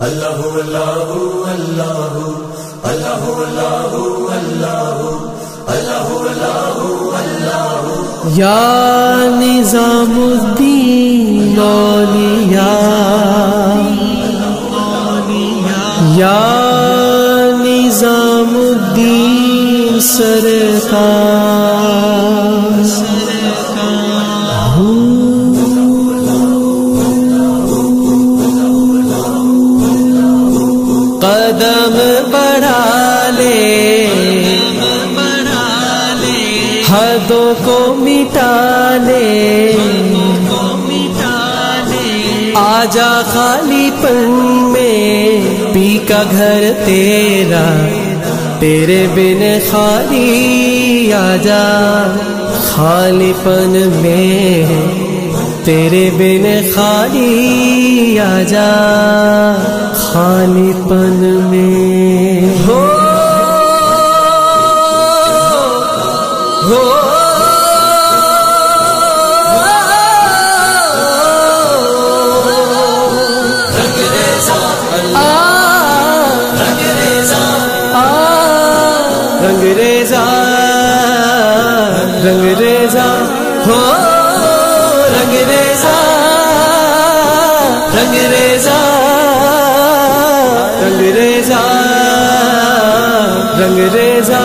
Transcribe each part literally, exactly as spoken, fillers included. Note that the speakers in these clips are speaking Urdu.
اللہ اللہ اللہ اللہ اللہ اللہ اللہ اللہ اللہ یا نظام الدین اولیاء، یا نظام الدین سرکار، قدم بڑھا لے، حدوں کو مٹا لے، آجا خالی پن میں پی کا گھر تیرا، تیرے بن خالی آجا خالی پن میں، تیرے بن خالی آجا خالی پن میں۔ ہو ہو رنگ ریزا رنگ ریزا رنگ ریزا رنگ ریزا ہو رنگ ریزا رنگ ریزا رنگ ریزا رنگ ریزا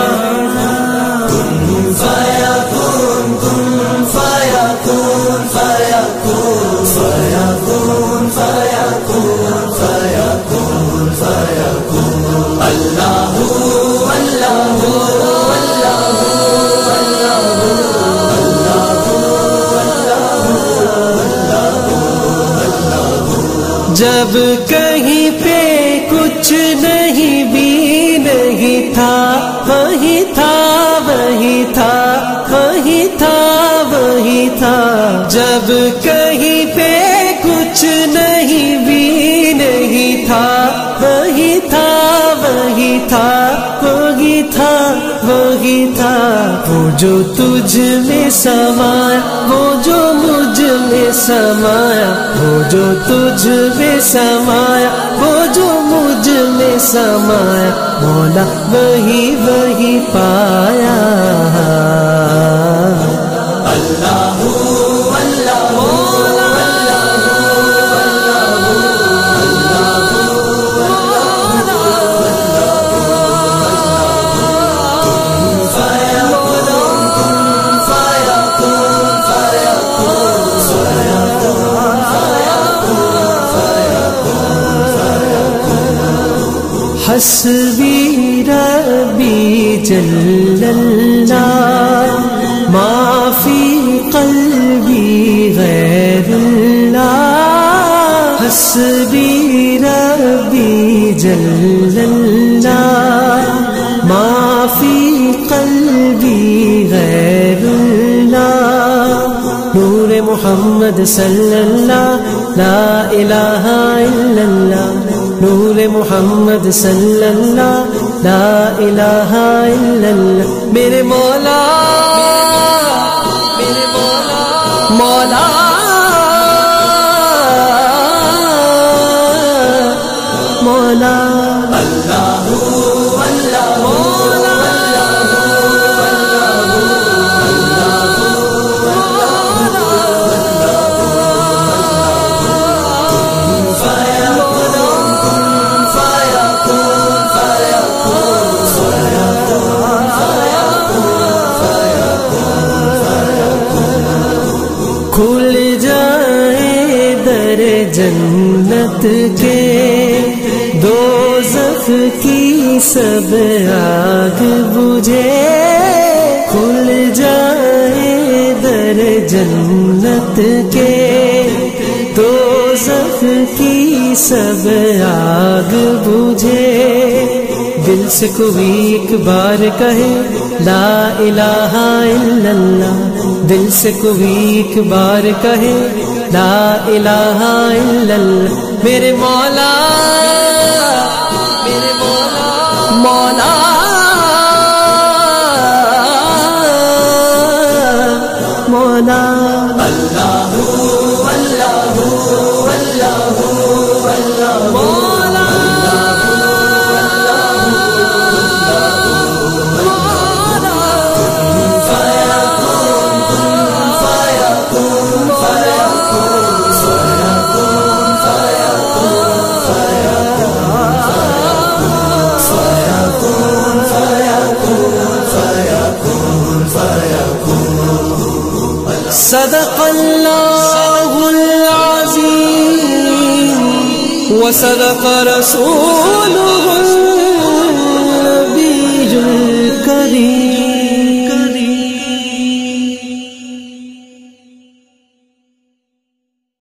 جب کہیں پہ کچھ نہیں بھی نہیں تھا، وہی تھا وہی تھا وہی تھا وہی تھا، جب کہیں پہ کچھ نہیں بھی نہیں تھا، وہی تھا وہی تھا وہی تھا وہی تھا، وہ جو تجھ میں سمایا وہ جو مجھ میں سمایا، وہ جو تجھ میں سمایا وہ جو مجھ میں سمایا، مولا وہی وہی پایا۔ اللہ حسبی ربی جل اللہ ما فی قلبی غیر اللہ، حسبی ربی جل اللہ ما فی قلبی غیر اللہ، نور محمد صلی اللہ لا الہ الا اللہ، نور محمد صلی اللہ لا الہ الا اللہ، میرے مولا میرے مولا مولا مولا اللہ اللہ مولا کھل جائے در جنت کے، دوزخ کی سب آگ بجھے، کھل جائے در جنت کے، دوزخ کی سب آگ بجھے، دل سے کوئی ایک بار کہے لا الہ الا اللہ، دل سے کوئی ایک بار کہے لا الہ الا اللہ، میرے مولا میرے مولا مولا مولا اللہ اللہ اللہ اللہ مولا صدق اللہ العظیم وصدق رسولہ النبی الکریم.